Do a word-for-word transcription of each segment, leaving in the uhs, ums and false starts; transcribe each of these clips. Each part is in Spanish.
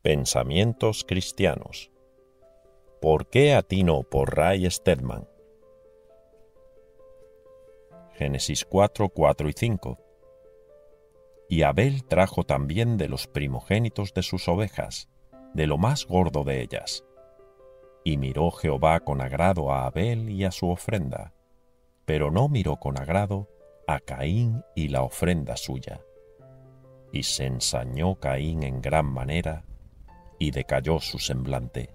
Pensamientos cristianos. ¿Por qué a ti no? Por Ray Stedman. Génesis cuatro, cuatro y cinco. Y Abel trajo también de los primogénitos de sus ovejas, de lo más gordo de ellas. Y miró Jehová con agrado a Abel y a su ofrenda, pero no miró con agrado a Caín y la ofrenda suya. Y se ensañó Caín en gran manera, y decayó su semblante.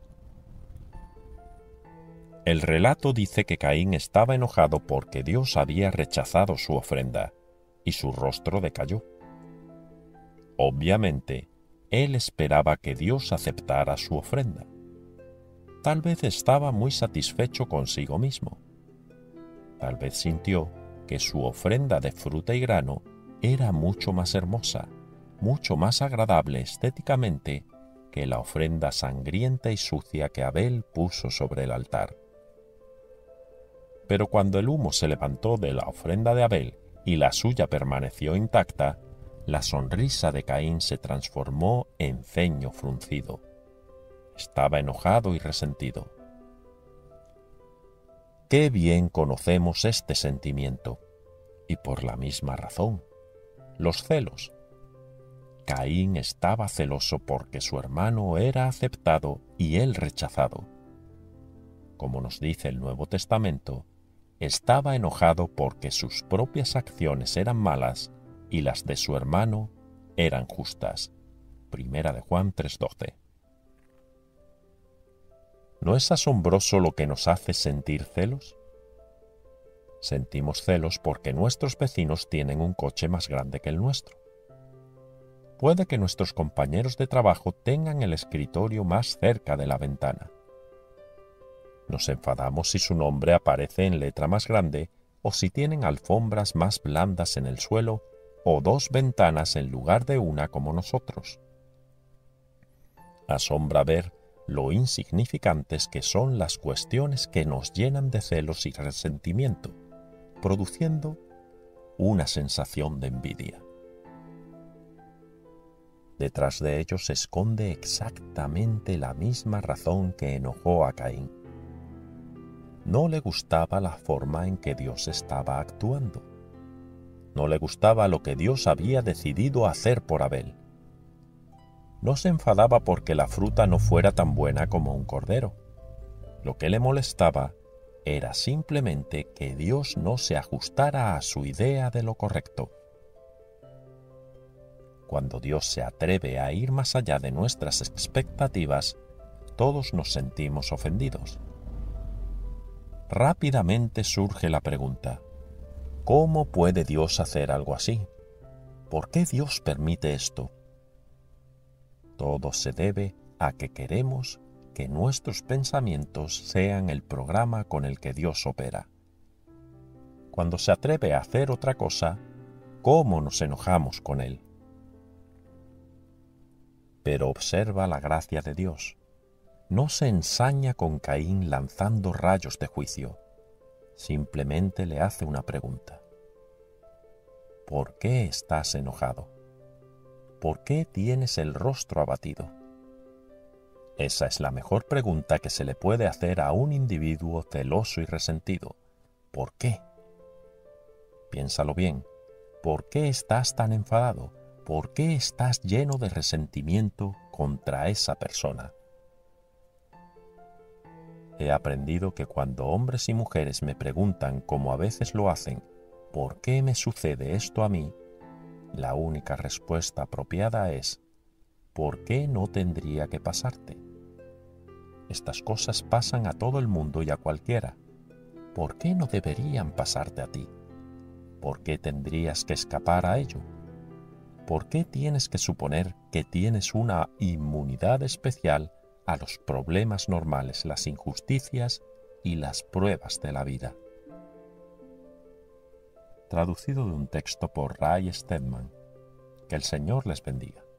El relato dice que Caín estaba enojado porque Dios había rechazado su ofrenda, y su rostro decayó. Obviamente, él esperaba que Dios aceptara su ofrenda. Tal vez estaba muy satisfecho consigo mismo. Tal vez sintió que su ofrenda de fruta y grano era mucho más hermosa, mucho más agradable estéticamente que la ofrenda sangrienta y sucia que Abel puso sobre el altar. Pero cuando el humo se levantó de la ofrenda de Abel y la suya permaneció intacta, la sonrisa de Caín se transformó en ceño fruncido. Estaba enojado y resentido. Qué bien conocemos este sentimiento, y por la misma razón, los celos. Caín estaba celoso porque su hermano era aceptado y él rechazado. Como nos dice el Nuevo Testamento, estaba enojado porque sus propias acciones eran malas y las de su hermano eran justas. Primera de Juan tres doce. ¿No es asombroso lo que nos hace sentir celos? Sentimos celos porque nuestros vecinos tienen un coche más grande que el nuestro. Puede que nuestros compañeros de trabajo tengan el escritorio más cerca de la ventana. Nos enfadamos si su nombre aparece en letra más grande o si tienen alfombras más blandas en el suelo o dos ventanas en lugar de una como nosotros. Asombra ver lo insignificantes que son las cuestiones que nos llenan de celos y resentimiento, produciendo una sensación de envidia. Detrás de ello se esconde exactamente la misma razón que enojó a Caín. No le gustaba la forma en que Dios estaba actuando. No le gustaba lo que Dios había decidido hacer por Abel. No se enfadaba porque la fruta no fuera tan buena como un cordero. Lo que le molestaba era simplemente que Dios no se ajustara a su idea de lo correcto. Cuando Dios se atreve a ir más allá de nuestras expectativas, todos nos sentimos ofendidos. Rápidamente surge la pregunta: ¿cómo puede Dios hacer algo así? ¿Por qué Dios permite esto? Todo se debe a que queremos que nuestros pensamientos sean el programa con el que Dios opera. Cuando se atreve a hacer otra cosa, ¿cómo nos enojamos con Él? Pero observa la gracia de Dios. No se ensaña con Caín lanzando rayos de juicio. Simplemente le hace una pregunta. ¿Por qué estás enojado? ¿Por qué tienes el rostro abatido? Esa es la mejor pregunta que se le puede hacer a un individuo celoso y resentido. ¿Por qué? Piénsalo bien. ¿Por qué estás tan enfadado? ¿Por qué estás lleno de resentimiento contra esa persona? He aprendido que cuando hombres y mujeres me preguntan, como a veces lo hacen, ¿por qué me sucede esto a mí?, la única respuesta apropiada es: ¿por qué no tendría que pasarte? Estas cosas pasan a todo el mundo y a cualquiera. ¿Por qué no deberían pasarte a ti? ¿Por qué tendrías que escapar a ello? ¿Por qué tienes que suponer que tienes una inmunidad especial a los problemas normales, las injusticias y las pruebas de la vida? Traducido de un texto por Ray Stedman. Que el Señor les bendiga.